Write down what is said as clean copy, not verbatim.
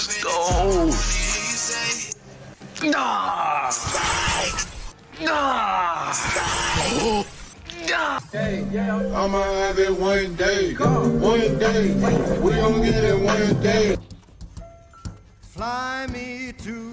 go. Nah. Nah. I'ma have it one day. One day. We gon' get it one day. Fly me to